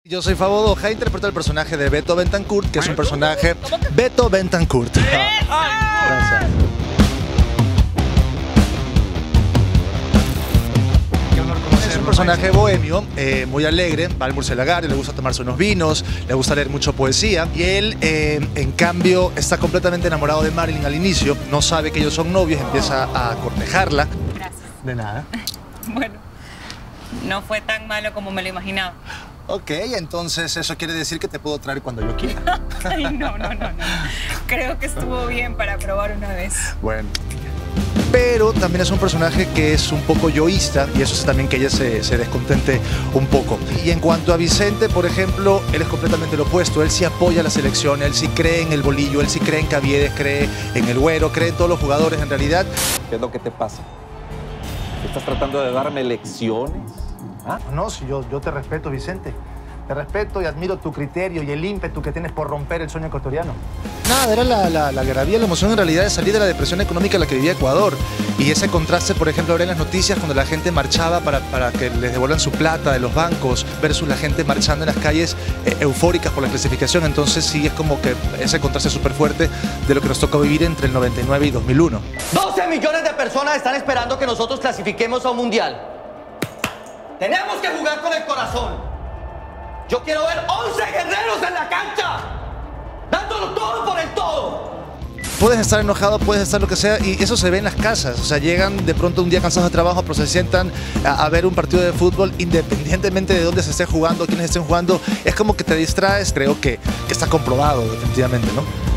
Yo soy Fabo Doja, interpreto el personaje de Beto Bentancur, que es un personaje... Beto Bentancur. Gracias. Es un personaje bohemio, muy alegre, va al murcielagar, le gusta tomarse unos vinos, le gusta leer mucho poesía. Y él, en cambio, está completamente enamorado de Marilyn al inicio, no sabe que ellos son novios, empieza a cortejarla. Gracias. De nada. Bueno, no fue tan malo como me lo imaginaba. Ok, entonces eso quiere decir que te puedo traer cuando yo quiera. Ay, no. Creo que estuvo bien para probar una vez. Bueno. Pero también es un personaje que es un poco yoísta y eso hace también que ella se descontente un poco. Y en cuanto a Vicente, por ejemplo, él es completamente lo opuesto. Él sí apoya la selección, él sí cree en el Bolillo, él sí cree en Caviedes, cree en el Güero, cree en todos los jugadores en realidad. ¿Qué es lo que te pasa? ¿Estás tratando de darme lecciones? ¿Ah? No, si yo te respeto, Vicente. Te respeto y admiro tu criterio y el ímpetu que tienes por romper el sueño ecuatoriano. Nada, era la algarabía, la emoción en realidad de salir de la depresión económica en la que vivía Ecuador. Y ese contraste, por ejemplo, ahora en las noticias cuando la gente marchaba para que les devuelvan su plata de los bancos versus la gente marchando en las calles eufóricas por la clasificación. Entonces sí es como que ese contraste es súper fuerte de lo que nos tocó vivir entre el 99 y 2001. 12 millones de personas están esperando que nosotros clasifiquemos a un mundial. Tenemos que jugar con el corazón. Yo quiero ver 11 guerreros en la cancha, dándolo todo por el todo. Puedes estar enojado, puedes estar lo que sea, y eso se ve en las casas. O sea, llegan de pronto un día cansados de trabajo, pero se sientan a ver un partido de fútbol, independientemente de dónde se esté jugando, quiénes estén jugando. Es como que te distraes, creo que está comprobado definitivamente, ¿no?